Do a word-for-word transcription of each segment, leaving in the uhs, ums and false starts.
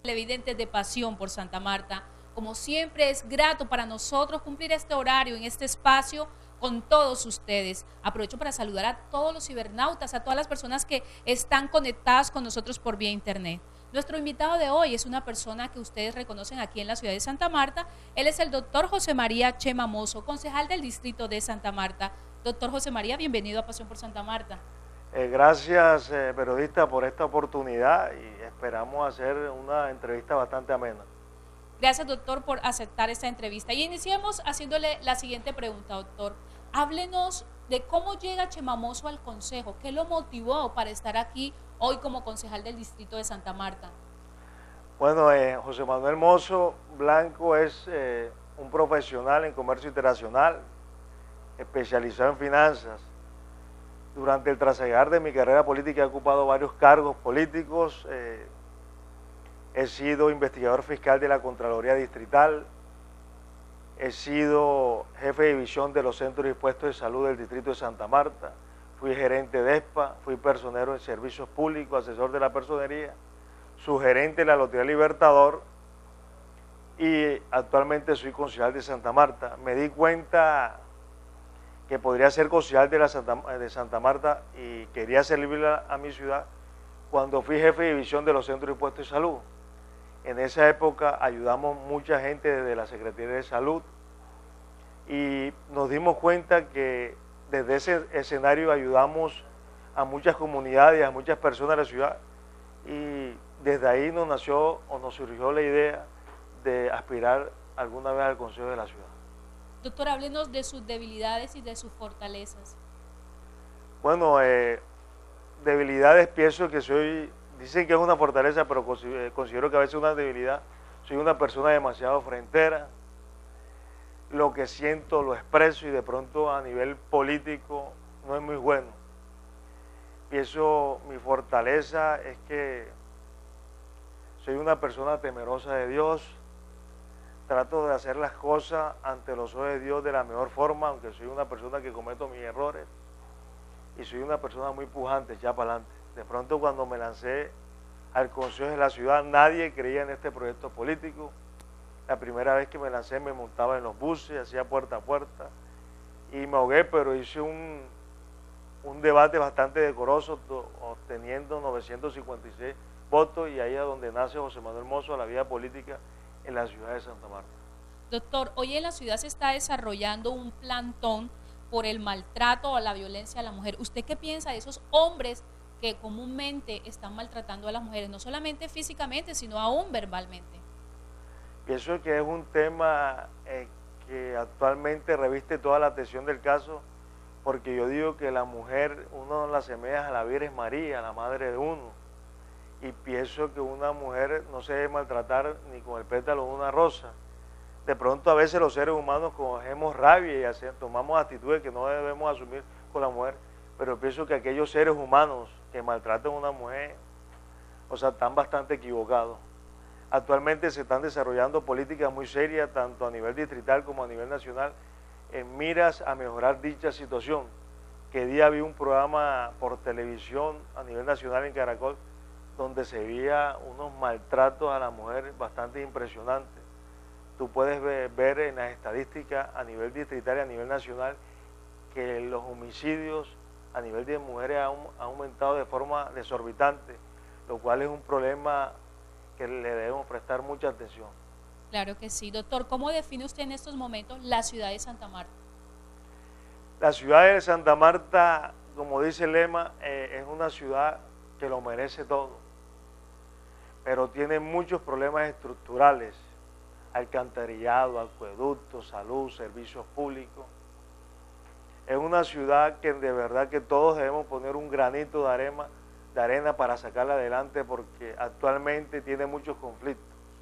televidentes de Pasión por Santa Marta. Como siempre es grato para nosotros cumplir este horario en este espacio con todos ustedes. Aprovecho para saludar a todos los cibernautas, a todas las personas que están conectadas con nosotros por vía internet. Nuestro invitado de hoy es una persona que ustedes reconocen aquí en la ciudad de Santa Marta. Él es el doctor José María Chema Mozo, concejal del distrito de Santa Marta. Doctor José María, bienvenido a Pasión por Santa Marta. Eh, gracias, eh, periodista, por esta oportunidad y esperamos hacer una entrevista bastante amena. Gracias, doctor, por aceptar esta entrevista. Y iniciemos haciéndole la siguiente pregunta, doctor. Háblenos de cómo llega Chema Mozo al consejo, qué lo motivó para estar aquí hoy como concejal del distrito de Santa Marta. Bueno, eh, José Manuel Mozo Blanco es eh, un profesional en comercio internacional, especializado en finanzas. Durante el trasegar de mi carrera política he ocupado varios cargos políticos. Eh, he sido investigador fiscal de la Contraloría Distrital, he sido jefe de división de los centros de impuestos de salud del distrito de Santa Marta, fui gerente de E S P A, fui personero en servicios públicos, asesor de la personería, subgerente de la Lotería Libertador y actualmente soy concejal de Santa Marta. Me di cuenta que podría ser concejal de, la Santa, de Santa Marta y quería servirle a, a mi ciudad cuando fui jefe de división de los centros de impuestos de salud. En esa época ayudamos mucha gente desde la Secretaría de Salud y nos dimos cuenta que desde ese escenario ayudamos a muchas comunidades, a muchas personas de la ciudad y desde ahí nos nació o nos surgió la idea de aspirar alguna vez al Consejo de la Ciudad. Doctor, háblenos de sus debilidades y de sus fortalezas. Bueno, eh, debilidades pienso que soy, dicen que es una fortaleza, pero considero que a veces es una debilidad. Soy una persona demasiado frentera, lo que siento lo expreso y de pronto a nivel político no es muy bueno. Pienso, mi fortaleza es que soy una persona temerosa de Dios. Trato de hacer las cosas ante los ojos de Dios de la mejor forma, aunque soy una persona que cometo mis errores y soy una persona muy pujante, ya para adelante. De pronto cuando me lancé al Consejo de la Ciudad, nadie creía en este proyecto político. La primera vez que me lancé me montaba en los buses, hacía puerta a puerta y me ahogué, pero hice un, un debate bastante decoroso, obteniendo novecientos cincuenta y seis votos y ahí es donde nace José Manuel Mozo a la vida política en la ciudad de Santa Marta. Doctor, hoy en la ciudad se está desarrollando un plantón por el maltrato o la violencia a la mujer. ¿Usted qué piensa de esos hombres que comúnmente están maltratando a las mujeres, no solamente físicamente, sino aún verbalmente? Pienso que es un tema eh, que actualmente reviste toda la atención del caso, porque yo digo que la mujer, uno la asemeja a la Virgen María, la madre de uno. Y pienso que una mujer no se debe maltratar ni con el pétalo de una rosa. De pronto a veces los seres humanos cogemos rabia y hacemos, tomamos actitudes que no debemos asumir con la mujer, pero pienso que aquellos seres humanos que maltratan a una mujer, o sea, están bastante equivocados. Actualmente se están desarrollando políticas muy serias, tanto a nivel distrital como a nivel nacional, en miras a mejorar dicha situación. Que día vi un programa por televisión a nivel nacional en Caracol, donde se veía unos maltratos a la mujer bastante impresionantes. Tú puedes ver, ver en las estadísticas a nivel distrital y a nivel nacional que los homicidios a nivel de mujeres han, han aumentado de forma desorbitante, lo cual es un problema que le debemos prestar mucha atención. Claro que sí. Doctor, ¿cómo define usted en estos momentos la ciudad de Santa Marta? La ciudad de Santa Marta, como dice el lema, eh, es una ciudad que lo merece todo, pero tiene muchos problemas estructurales, alcantarillado, acueductos, salud, servicios públicos. Es una ciudad que de verdad que todos debemos poner un granito de arena, de arena para sacarla adelante, porque actualmente tiene muchos conflictos.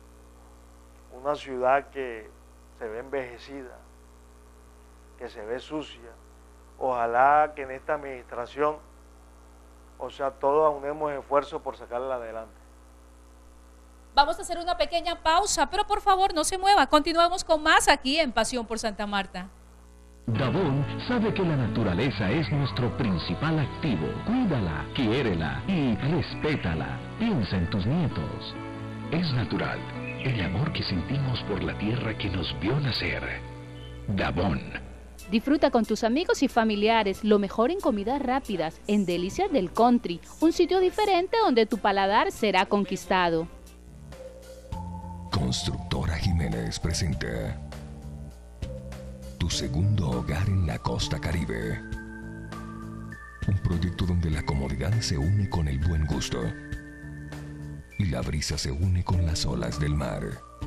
Una ciudad que se ve envejecida, que se ve sucia. Ojalá que en esta administración, o sea, todos unemos esfuerzos por sacarla adelante. Vamos a hacer una pequeña pausa, pero por favor no se mueva. Continuamos con más aquí en Pasión por Santa Marta. Gabón sabe que la naturaleza es nuestro principal activo. Cuídala, quiérela y respétala. Piensa en tus nietos. Es natural el amor que sentimos por la tierra que nos vio nacer. Dabón. Disfruta con tus amigos y familiares lo mejor en comidas rápidas en Delicias del Country, un sitio diferente donde tu paladar será conquistado. Constructora Jiménez presenta Tu segundo hogar en la costa Caribe. Un proyecto donde la comodidad se une con el buen gusto y la brisa se une con las olas del mar.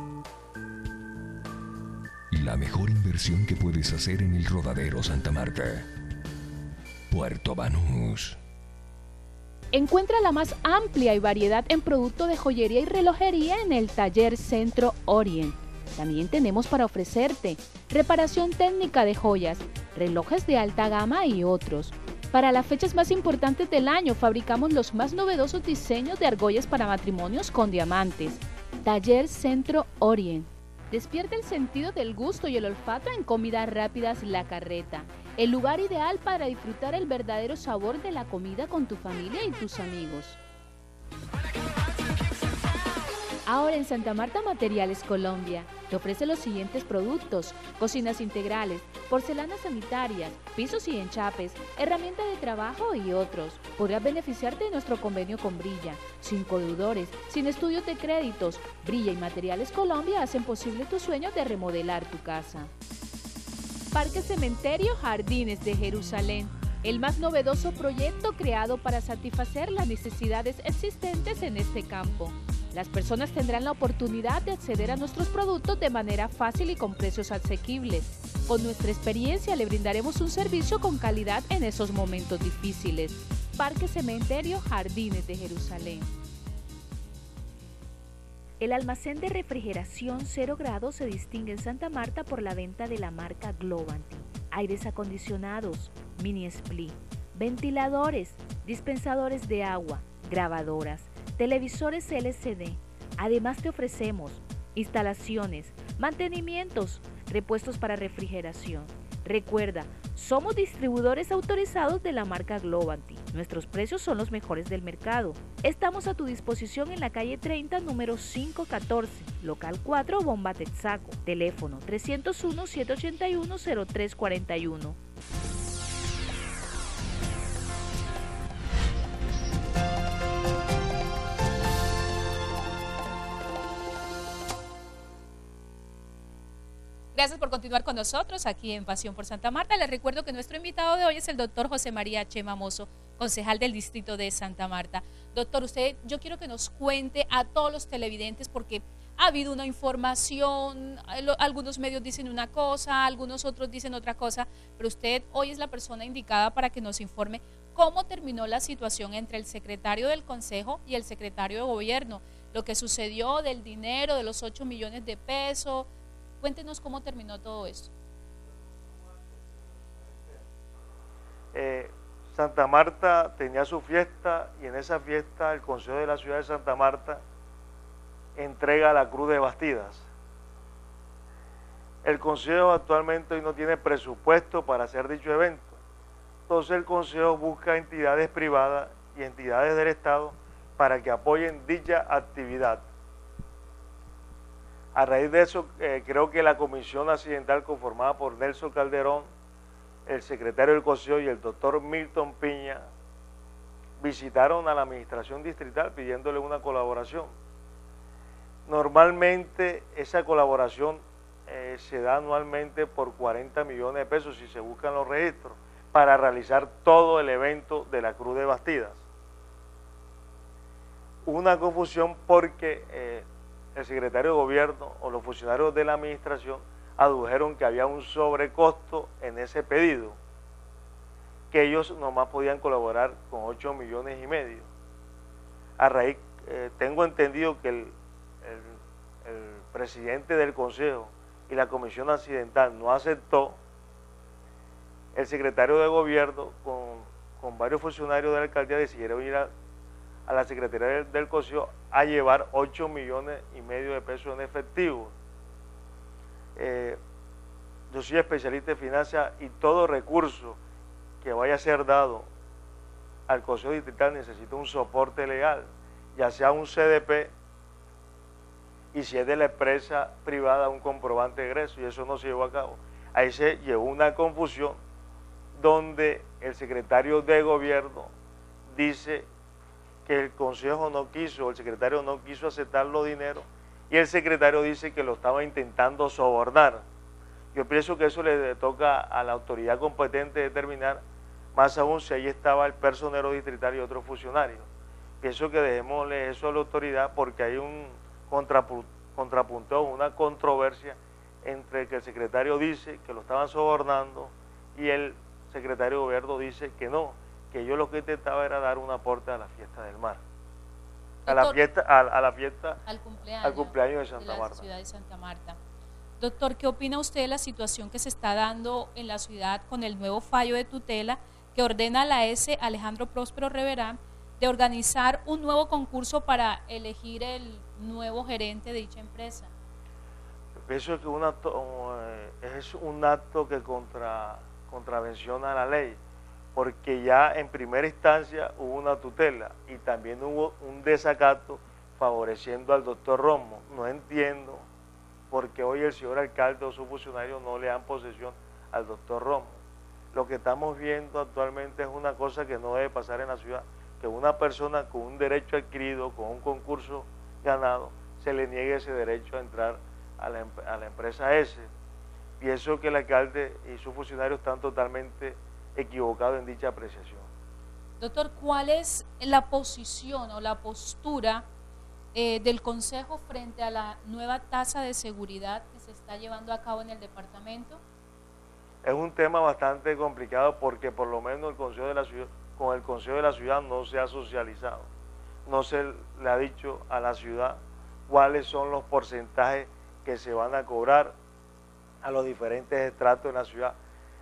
La mejor inversión que puedes hacer en el Rodadero Santa Marta. Puerto Banús. Encuentra la más amplia y variedad en productos de joyería y relojería en el Taller Centro Orient. También tenemos para ofrecerte reparación técnica de joyas, relojes de alta gama y otros. Para las fechas más importantes del año fabricamos los más novedosos diseños de argollas para matrimonios con diamantes. Taller Centro Orient. Despierta el sentido del gusto y el olfato en Comidas Rápidas La Carreta, el lugar ideal para disfrutar el verdadero sabor de la comida con tu familia y tus amigos. Ahora en Santa Marta Materiales Colombia te ofrece los siguientes productos: cocinas integrales, porcelanas sanitarias, pisos y enchapes, herramientas de trabajo y otros. Podrás beneficiarte de nuestro convenio con Brilla, sin codeudores, sin estudios de créditos. Brilla y Materiales Colombia hacen posible tu sueño de remodelar tu casa. Parque Cementerio Jardines de Jerusalén, el más novedoso proyecto creado para satisfacer las necesidades existentes en este campo. Las personas tendrán la oportunidad de acceder a nuestros productos de manera fácil y con precios asequibles. Con nuestra experiencia le brindaremos un servicio con calidad en esos momentos difíciles. Parque Cementerio Jardines de Jerusalén. El almacén de refrigeración cero grados se distingue en Santa Marta por la venta de la marca Glovanti. Aires acondicionados, mini split, ventiladores, dispensadores de agua, grabadoras, televisores L C D. Además te ofrecemos instalaciones, mantenimientos, repuestos para refrigeración. Recuerda, somos distribuidores autorizados de la marca Glovanti. Nuestros precios son los mejores del mercado. Estamos a tu disposición en la calle treinta, número quinientos catorce, local cuatro, Bomba Texaco. Teléfono trescientos uno, setecientos ochenta y uno, cero tres cuarenta y uno. Gracias por continuar con nosotros aquí en Pasión por Santa Marta. Les recuerdo que nuestro invitado de hoy es el doctor José María Chema Mozo, concejal del distrito de Santa Marta. Doctor, usted, yo quiero que nos cuente a todos los televidentes, porque ha habido una información, algunos medios dicen una cosa, algunos otros dicen otra cosa, pero usted hoy es la persona indicada para que nos informe cómo terminó la situación entre el secretario del Consejo y el secretario de Gobierno, lo que sucedió del dinero, de los ocho millones de pesos. Cuéntenos cómo terminó todo esto. Eh, Santa Marta tenía su fiesta y en esa fiesta el Consejo de la Ciudad de Santa Marta entrega la Cruz de Bastidas. El Consejo actualmente hoy no tiene presupuesto para hacer dicho evento. Entonces el Consejo busca entidades privadas y entidades del Estado para que apoyen dicha actividad. A raíz de eso, eh, creo que la comisión accidental conformada por Nelson Calderón, el secretario del Consejo y el doctor Milton Piña visitaron a la administración distrital pidiéndole una colaboración. Normalmente esa colaboración eh, se da anualmente por cuarenta millones de pesos si se buscan los registros para realizar todo el evento de la Cruz de Bastidas. Una confusión porque eh, el secretario de Gobierno o los funcionarios de la administración adujeron que había un sobrecosto en ese pedido, que ellos nomás podían colaborar con ocho millones y medio. A raíz, eh, tengo entendido que el, el, el presidente del Consejo y la Comisión Accidental no aceptó. El secretario de Gobierno con, con varios funcionarios de la alcaldía decidieron ir a, a la Secretaría del, del Consejo a llevar ocho millones y medio de pesos en efectivo. Eh, yo soy especialista en finanzas y todo recurso que vaya a ser dado al Consejo Distrital necesita un soporte legal, ya sea un C D P y si es de la empresa privada un comprobante de egreso, y eso no se llevó a cabo. Ahí se llevó una confusión donde el secretario de gobierno dice que el consejo no quiso, el secretario no quiso aceptar los dineros y el secretario dice que lo estaba intentando sobornar. Yo pienso que eso le toca a la autoridad competente determinar, más aún si ahí estaba el personero distrital y otros funcionarios. Pienso que dejémosle eso a la autoridad porque hay un contrapunto, una controversia entre que el secretario dice que lo estaban sobornando y el secretario de gobierno dice que no, que yo lo que intentaba era dar un aporte a la fiesta del mar, a la fiesta, a, a la fiesta, al cumpleaños, al cumpleaños de Santa de la Marta. ciudad de Santa Marta. Doctor, ¿qué opina usted de la situación que se está dando en la ciudad con el nuevo fallo de tutela que ordena a la S. Alejandro Próspero Reverán de organizar un nuevo concurso para elegir el nuevo gerente de dicha empresa? Yo pienso que un acto, es un acto que contra, contravenciona la ley, porque ya en primera instancia hubo una tutela y también hubo un desacato favoreciendo al doctor Romo. No entiendo porque hoy el señor alcalde o su funcionario no le dan posesión al doctor Romo. Lo que estamos viendo actualmente es una cosa que no debe pasar en la ciudad, que una persona con un derecho adquirido, con un concurso ganado, se le niegue ese derecho a entrar a la, a la empresa S. Pienso que el alcalde y sus funcionarios están totalmente equivocados en dicha apreciación. Doctor, ¿cuál es la posición o la postura Eh, del Consejo frente a la nueva tasa de seguridad que se está llevando a cabo en el departamento? Es un tema bastante complicado porque por lo menos el Consejo de la Ciudad, con el Consejo de la Ciudad no se ha socializado, no se le ha dicho a la ciudad cuáles son los porcentajes que se van a cobrar a los diferentes estratos de la ciudad.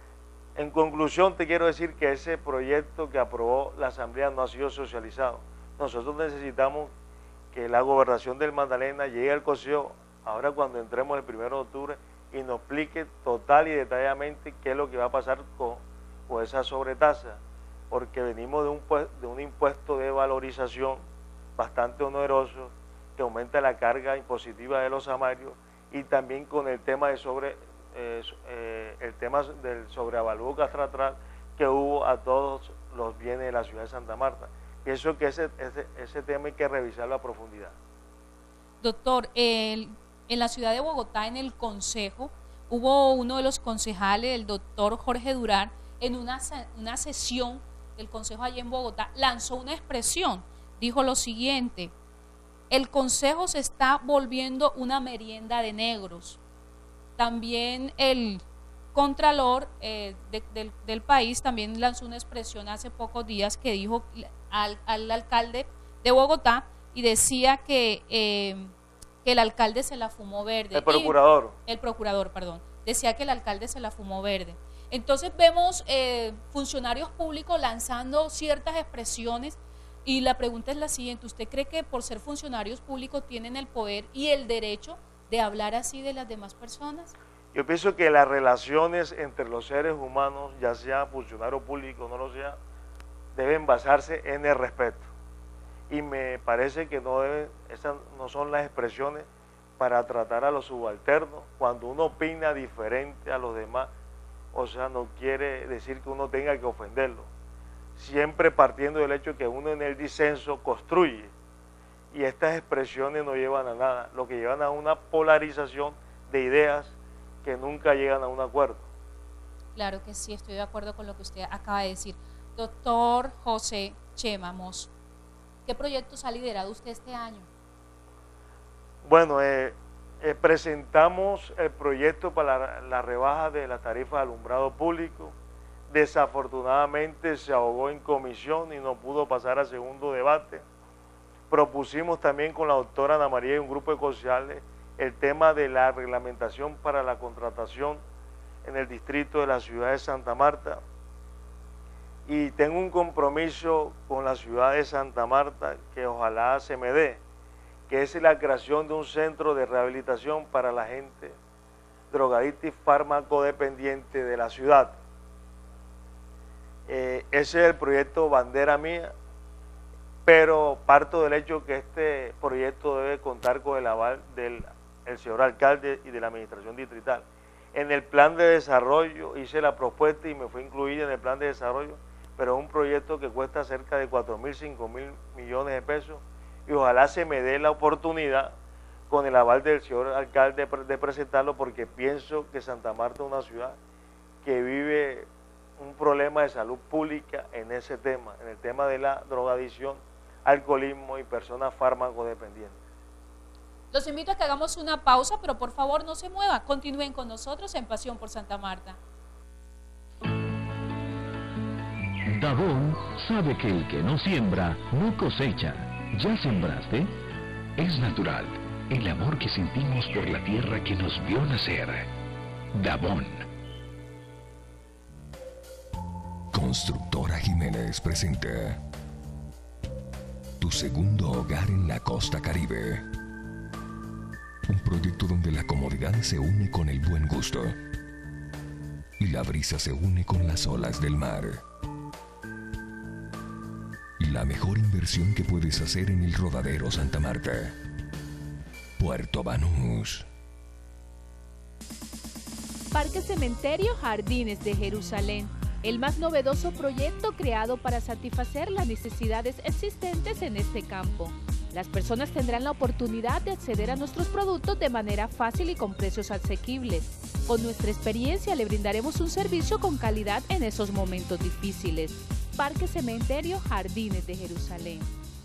En conclusión, te quiero decir que ese proyecto que aprobó la Asamblea no ha sido socializado. Nosotros necesitamos que la gobernación del Magdalena llegue al Consejo ahora cuando entremos el primero de octubre y nos explique total y detalladamente qué es lo que va a pasar con, con esa sobretasa, porque venimos de un, de un impuesto de valorización bastante oneroso que aumenta la carga impositiva de los samarios y también con el tema, de sobre, eh, eh, el tema del sobreavalúo catastral que hubo a todos los bienes de la ciudad de Santa Marta. Pienso que ese, ese, ese tema hay que revisarlo a profundidad. Doctor, el, en la ciudad de Bogotá, en el Consejo, hubo uno de los concejales, el doctor Jorge Durán, en una, una sesión del Consejo allá en Bogotá, lanzó una expresión, dijo lo siguiente: el Consejo se está volviendo una merienda de negros. También el Contralor eh, de, del, del país también lanzó una expresión hace pocos días que dijo al, al alcalde de Bogotá y decía que, eh, que el alcalde se la fumó verde. El procurador. Y, el procurador, perdón. Decía que el alcalde se la fumó verde. Entonces vemos eh, funcionarios públicos lanzando ciertas expresiones y la pregunta es la siguiente: ¿usted cree que por ser funcionarios públicos tienen el poder y el derecho de hablar así de las demás personas? Yo pienso que las relaciones entre los seres humanos, ya sea funcionario público o no lo sea, deben basarse en el respeto. Y me parece que no deben, esas no son las expresiones para tratar a los subalternos. Cuando uno opina diferente a los demás, o sea, no quiere decir que uno tenga que ofenderlo. Siempre partiendo del hecho que uno en el disenso construye. Y estas expresiones no llevan a nada, lo que llevan a una polarización de ideas que nunca llegan a un acuerdo. Claro que sí, estoy de acuerdo con lo que usted acaba de decir. Doctor José Chema Mozo, ¿qué proyectos ha liderado usted este año? Bueno, eh, eh, presentamos el proyecto para la, la rebaja de la tarifa de alumbrado público. Desafortunadamente se ahogó en comisión y no pudo pasar al segundo debate. Propusimos también con la doctora Ana María y un grupo de concejales el tema de la reglamentación para la contratación en el distrito de la ciudad de Santa Marta. Y tengo un compromiso con la ciudad de Santa Marta que ojalá se me dé, que es la creación de un centro de rehabilitación para la gente drogadicta y farmacodependiente de la ciudad. Eh, ese es el proyecto bandera mía pero parto del hecho que este proyecto debe contar con el aval del el señor alcalde y de la administración distrital. En el plan de desarrollo hice la propuesta y me fue incluida en el plan de desarrollo, pero es un proyecto que cuesta cerca de cuatro mil, cinco mil millones de pesos y ojalá se me dé la oportunidad con el aval del señor alcalde de presentarlo, porque pienso que Santa Marta es una ciudad que vive un problema de salud pública en ese tema, en el tema de la drogadicción, alcoholismo y personas fármacodependientes. Los invito a que hagamos una pausa, pero por favor no se muevan, continúen con nosotros en Pasión por Santa Marta. Dabón sabe que el que no siembra, no cosecha. ¿Ya sembraste? Es natural el amor que sentimos por la tierra que nos vio nacer. Dabón. Constructora Jiménez presenta Tu segundo hogar en la costa Caribe. Un proyecto donde la comodidad se une con el buen gusto y la brisa se une con las olas del mar. La mejor inversión que puedes hacer en el Rodadero Santa Marta. Puerto Banús. Parque Cementerio Jardines de Jerusalén, el más novedoso proyecto creado para satisfacer las necesidades existentes en este campo. Las personas tendrán la oportunidad de acceder a nuestros productos de manera fácil y con precios asequibles. Con nuestra experiencia le brindaremos un servicio con calidad en esos momentos difíciles. Parque Cementerio Jardines de Jerusalén.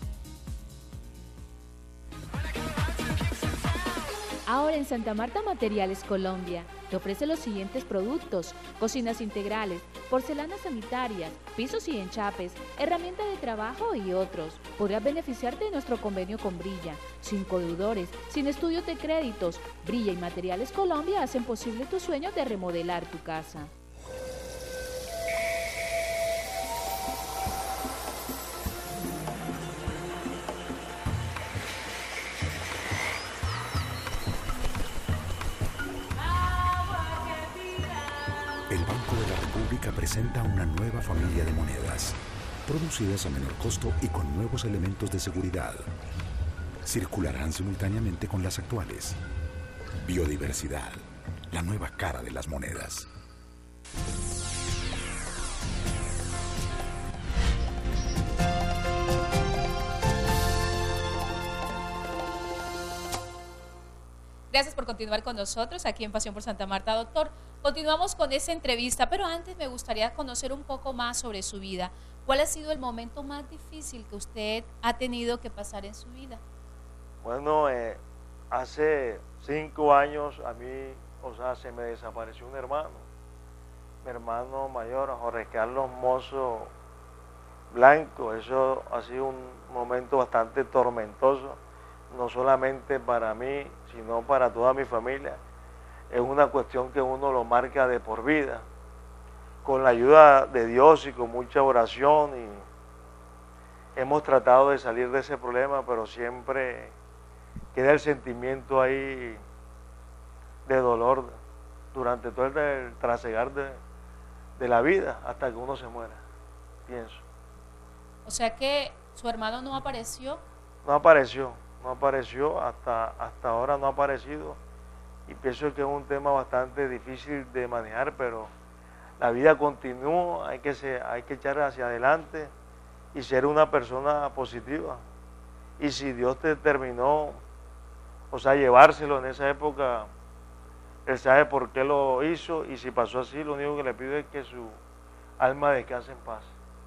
Ahora en Santa Marta Materiales Colombia te ofrece los siguientes productos: cocinas integrales, porcelanas sanitarias, pisos y enchapes, herramientas de trabajo y otros. Podrás beneficiarte de nuestro convenio con Brilla, sin codeudores, sin estudios de créditos. Brilla y Materiales Colombia hacen posible tu sueño de remodelar tu casa. El Banco de la República presenta una nueva familia de monedas, producidas a menor costo y con nuevos elementos de seguridad. Circularán simultáneamente con las actuales. Biodiversidad, la nueva cara de las monedas. Gracias por continuar con nosotros aquí en Pasión por Santa Marta, doctor. Continuamos con esta entrevista, pero antes me gustaría conocer un poco más sobre su vida. ¿Cuál ha sido el momento más difícil que usted ha tenido que pasar en su vida? Bueno, eh, hace cinco años a mí, o sea, se me desapareció un hermano, mi hermano mayor, Jorge Carlos Mozo Blanco. Eso ha sido un momento bastante tormentoso, no solamente para mí, sino para toda mi familia. Es una cuestión que uno lo marca de por vida. Con la ayuda de Dios y con mucha oración, y hemos tratado de salir de ese problema, pero siempre queda el sentimiento ahí de dolor durante todo el, el trasegar de, de la vida hasta que uno se muera, pienso. O sea que su hermano no apareció. No apareció, no apareció, hasta, hasta ahora no ha aparecido. Y pienso que es un tema bastante difícil de manejar, pero la vida continúa, hay que, ser, hay que echar hacia adelante y ser una persona positiva. Y si Dios te terminó, o sea, llevárselo en esa época, Él sabe por qué lo hizo, y si pasó así, lo único que le pido es que su alma descanse en paz.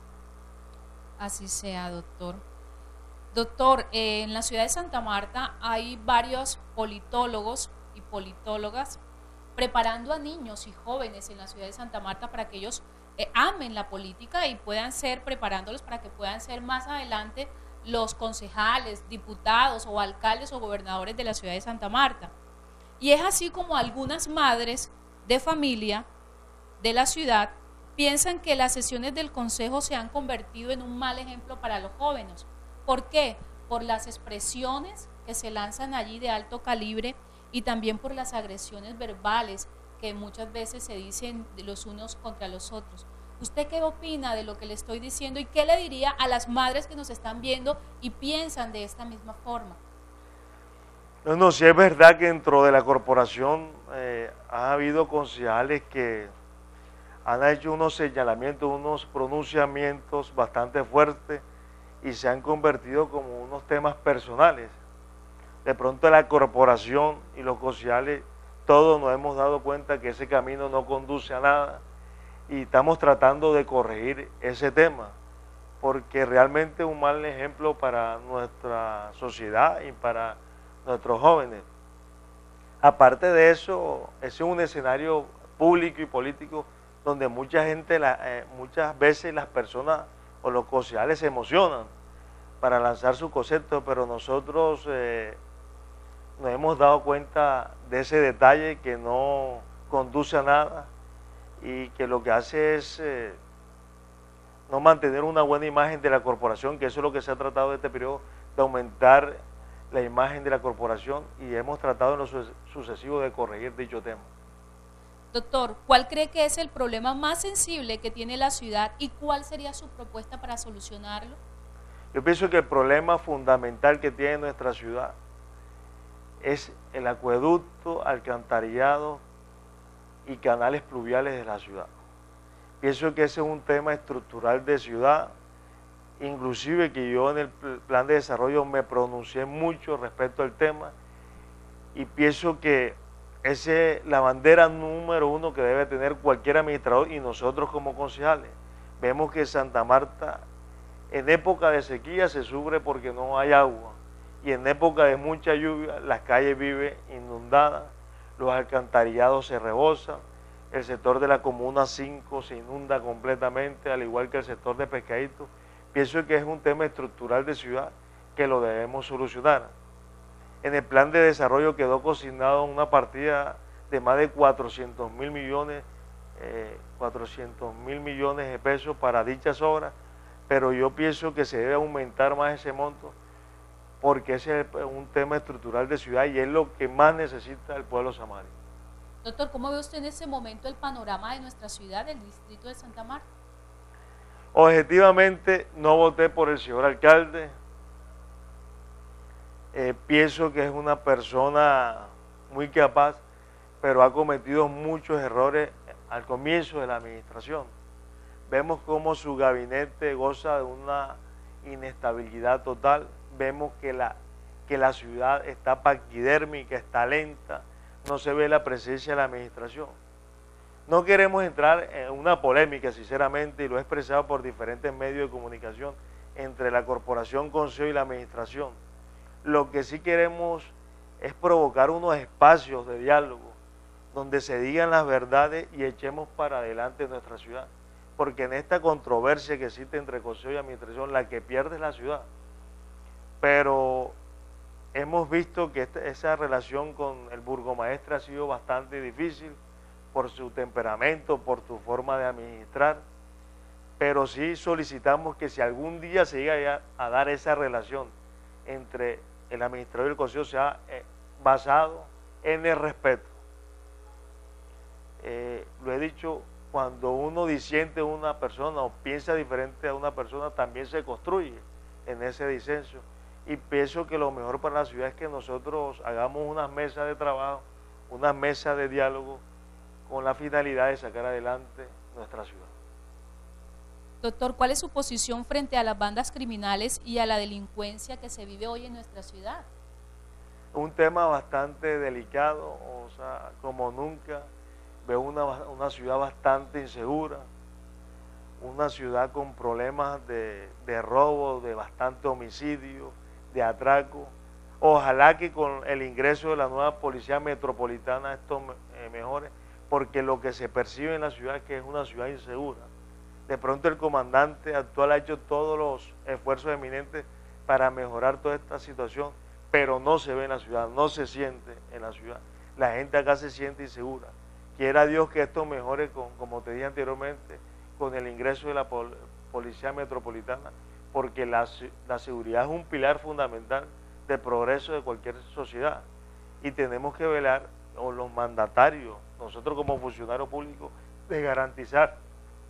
Así sea, doctor. Doctor, eh, en la ciudad de Santa Marta hay varios politólogos y politólogas preparando a niños y jóvenes en la ciudad de Santa Marta para que ellos eh, amen la política y puedan ser, preparándolos para que puedan ser más adelante los concejales, diputados o alcaldes o gobernadores de la ciudad de Santa Marta. Y es así como algunas madres de familia de la ciudad piensan que las sesiones del consejo se han convertido en un mal ejemplo para los jóvenes. ¿Por qué? Por las expresiones que se lanzan allí de alto calibre y también por las agresiones verbales que muchas veces se dicen de los unos contra los otros. ¿Usted qué opina de lo que le estoy diciendo y qué le diría a las madres que nos están viendo y piensan de esta misma forma? No, no, sí es verdad que dentro de la corporación eh, ha habido concejales que han hecho unos señalamientos, unos pronunciamientos bastante fuertes y se han convertido como unos temas personales. De pronto la corporación y los concejales, todos nos hemos dado cuenta que ese camino no conduce a nada y estamos tratando de corregir ese tema, porque realmente es un mal ejemplo para nuestra sociedad y para nuestros jóvenes. Aparte de eso, ese es un escenario público y político donde mucha gente, la, eh, muchas veces las personas o los concejales se emocionan para lanzar su concepto, pero nosotros eh, nos hemos dado cuenta de ese detalle que no conduce a nada y que lo que hace es eh, no mantener una buena imagen de la corporación, que eso es lo que se ha tratado de este periodo, de aumentar la imagen de la corporación, y hemos tratado en lo sucesivo de corregir dicho tema. Doctor, ¿cuál cree que es el problema más sensible que tiene la ciudad y cuál sería su propuesta para solucionarlo? Yo pienso que el problema fundamental que tiene nuestra ciudad es el acueducto, alcantarillado y canales pluviales de la ciudad. Pienso que ese es un tema estructural de ciudad, inclusive que yo en el plan de desarrollo me pronuncié mucho respecto al tema y pienso que esa es la bandera número uno que debe tener cualquier administrador y nosotros como concejales. Vemos que Santa Marta en época de sequía se sufre porque no hay agua y en época de mucha lluvia las calles viven inundadas, los alcantarillados se rebosan, el sector de la Comuna cinco se inunda completamente, al igual que el sector de Pescadito. Pienso que es un tema estructural de ciudad que lo debemos solucionar. En el plan de desarrollo quedó consignado una partida de más de cuatrocientos mil millones, eh, cuatrocientos mil millones de pesos para dichas obras, pero yo pienso que se debe aumentar más ese monto porque ese es un tema estructural de ciudad y es lo que más necesita el pueblo samario. Doctor, ¿cómo ve usted en ese momento el panorama de nuestra ciudad, del distrito de Santa Marta? Objetivamente no voté por el señor alcalde. Eh, pienso que es una persona muy capaz, pero ha cometido muchos errores al comienzo de la administración. Vemos cómo su gabinete goza de una inestabilidad total, vemos que la, que la ciudad está paquidérmica, está lenta, no se ve la presencia de la administración. No queremos entrar en una polémica, sinceramente, y lo he expresado por diferentes medios de comunicación, entre la corporación, consejo y la administración. Lo que sí queremos es provocar unos espacios de diálogo donde se digan las verdades y echemos para adelante nuestra ciudad. Porque en esta controversia que existe entre consejo y administración, la que pierde es la ciudad. Pero hemos visto que esta, esa relación con el burgomaestre ha sido bastante difícil por su temperamento, por su forma de administrar, pero sí solicitamos que si algún día se llega a dar esa relación entre el administrador y el consejo sea eh, basado en el respeto. Eh, lo he dicho, cuando uno disiente a una persona o piensa diferente a una persona, también se construye en ese disenso. Y pienso que lo mejor para la ciudad es que nosotros hagamos unas mesas de trabajo, unas mesas de diálogo, con la finalidad de sacar adelante nuestra ciudad. Doctor, ¿cuál es su posición frente a las bandas criminales y a la delincuencia que se vive hoy en nuestra ciudad? Un tema bastante delicado, o sea, como nunca, veo una, una ciudad bastante insegura, una ciudad con problemas de, de robo, de bastante homicidio, de atraco. Ojalá que con el ingreso de la nueva policía metropolitana esto eh, mejore, porque lo que se percibe en la ciudad es que es una ciudad insegura. De pronto el comandante actual ha hecho todos los esfuerzos eminentes para mejorar toda esta situación, pero no se ve en la ciudad, no se siente en la ciudad. La gente acá se siente insegura. Quiera Dios que esto mejore, con, como te dije anteriormente, con el ingreso de la pol policía metropolitana, porque la, la seguridad es un pilar fundamental del progreso de cualquier sociedad. Y tenemos que velar, o los mandatarios, nosotros como funcionarios públicos, de garantizar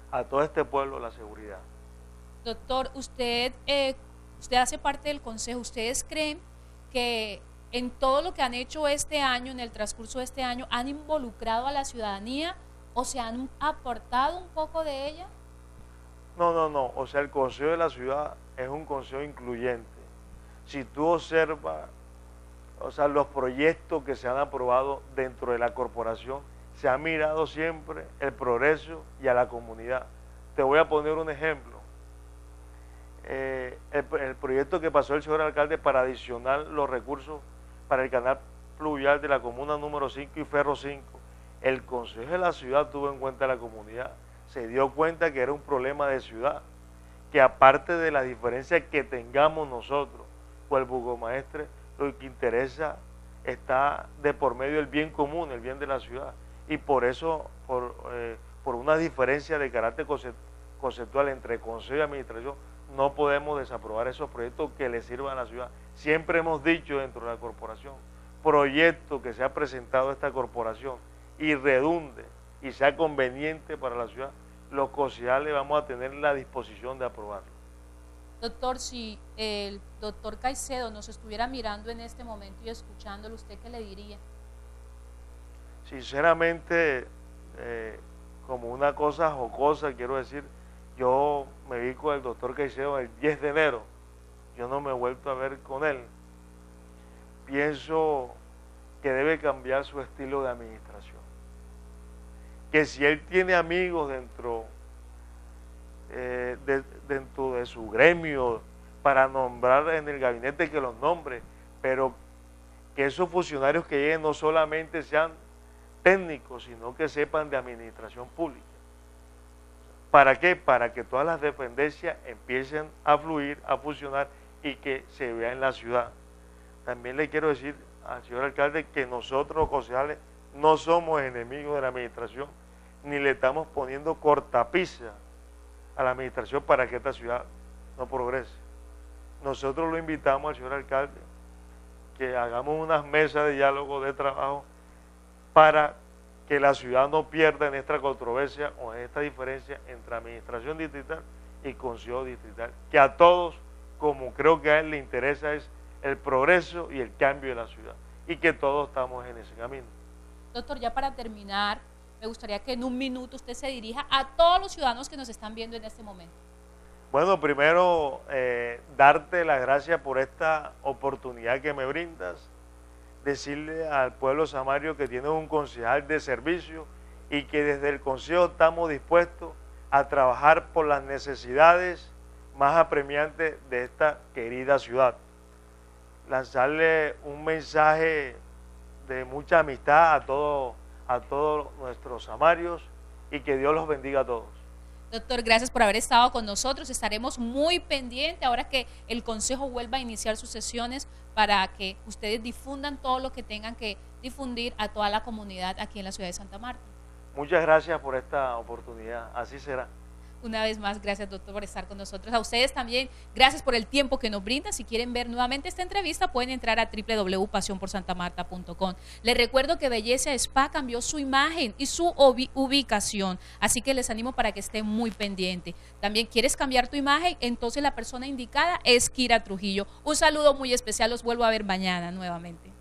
a todo este pueblo la seguridad. Doctor, usted, eh, usted hace parte del consejo. ¿Ustedes creen que en todo lo que han hecho este año, en el transcurso de este año, han involucrado a la ciudadanía o se han aportado un poco de ella? No, no, no. O sea, el consejo de la ciudad es un consejo incluyente. Si tú observas, o sea, los proyectos que se han aprobado dentro de la corporación, se ha mirado siempre el progreso y a la comunidad. Te voy a poner un ejemplo. Eh, el, el proyecto que pasó el señor alcalde para adicionar los recursos para el canal pluvial de la comuna número cinco y Ferro cinco, el consejo de la ciudad tuvo en cuenta a la comunidad, se dio cuenta que era un problema de ciudad, que aparte de las diferencias que tengamos nosotros con el burgomaestre, lo que interesa está de por medio el bien común, el bien de la ciudad, y por eso, por, eh, por una diferencia de carácter conceptual entre consejo y administración, no podemos desaprobar esos proyectos que le sirvan a la ciudad. Siempre hemos dicho dentro de la corporación, proyecto que se ha presentado a esta corporación y redunde y sea conveniente para la ciudad, los concejales vamos a tener la disposición de aprobarlo. Doctor, si el doctor Caicedo nos estuviera mirando en este momento y escuchándolo, ¿usted qué le diría? Sinceramente, eh, como una cosa jocosa, quiero decir, yo me vi con el doctor Caicedo el diez de enero, yo no me he vuelto a ver con él. Pienso que debe cambiar su estilo de administración. Que si él tiene amigos dentro, eh, de, dentro de su gremio para nombrar en el gabinete, que los nombre, pero que esos funcionarios que lleguen no solamente sean técnicos, sino que sepan de administración pública. ¿Para qué? Para que todas las dependencias empiecen a fluir, a funcionar y que se vea en la ciudad. También le quiero decir al señor alcalde que nosotros los concejales no somos enemigos de la administración, ni le estamos poniendo cortapisa a la administración para que esta ciudad no progrese. Nosotros lo invitamos al señor alcalde que hagamos unas mesas de diálogo, de trabajo, para que la ciudad no pierda en esta controversia o en esta diferencia entre administración distrital y consejo distrital, que a todos, como creo que a él le interesa, es el progreso y el cambio de la ciudad, y que todos estamos en ese camino. Doctor, ya para terminar, me gustaría que en un minuto usted se dirija a todos los ciudadanos que nos están viendo en este momento. Bueno, primero, eh, darte las gracias por esta oportunidad que me brindas, decirle al pueblo samario que tiene un concejal de servicio y que desde el consejo estamos dispuestos a trabajar por las necesidades más apremiantes de esta querida ciudad. Lanzarle un mensaje de mucha amistad a todos a todos nuestros samarios y que Dios los bendiga a todos. Doctor, gracias por haber estado con nosotros. Estaremos muy pendientes ahora que el Consejo vuelva a iniciar sus sesiones para que ustedes difundan todo lo que tengan que difundir a toda la comunidad aquí en la ciudad de Santa Marta. Muchas gracias por esta oportunidad. Así será. Una vez más, gracias, doctor, por estar con nosotros. A ustedes también, gracias por el tiempo que nos brindan. Si quieren ver nuevamente esta entrevista, pueden entrar a w w w punto pasión por santa marta punto com. Les recuerdo que Belleza Spa cambió su imagen y su ubicación, así que les animo para que estén muy pendientes. También, ¿quieres cambiar tu imagen? Entonces la persona indicada es Kira Trujillo. Un saludo muy especial, los vuelvo a ver mañana nuevamente.